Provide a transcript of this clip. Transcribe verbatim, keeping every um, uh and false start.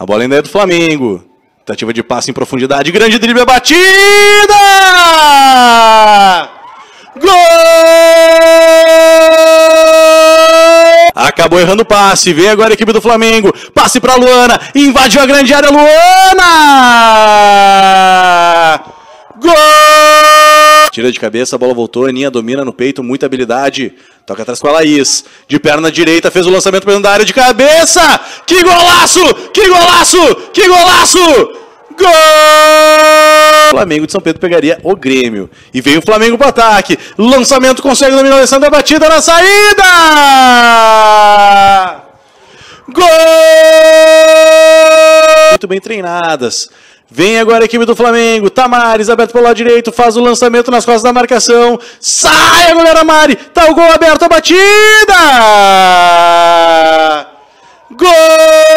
A bola ainda é do Flamengo. Tentativa de passe em profundidade. Grande drible, a batida! Gol! Acabou errando o passe. Vem agora a equipe do Flamengo. Passe para Luana. Invadiu a grande área. Luana! Gol! Tira de cabeça, a bola voltou. Aninha domina no peito. Muita habilidade. Toca atrás com a Laís. De perna direita. Fez o lançamento para dentro da área de cabeça. Que golaço! Que golaço! Que golaço! Gol! O Flamengo de São Pedro pegaria o Grêmio. E veio o Flamengo para o ataque. Lançamento, consegue dominar o Alessandro. A batida na saída! Gol! Muito bem treinadas. Vem agora a equipe do Flamengo. Tamares, aberto pelo lado direito. Faz o lançamento nas costas da marcação. Sai a goleira Mari. Tá o gol aberto, a batida! Gol!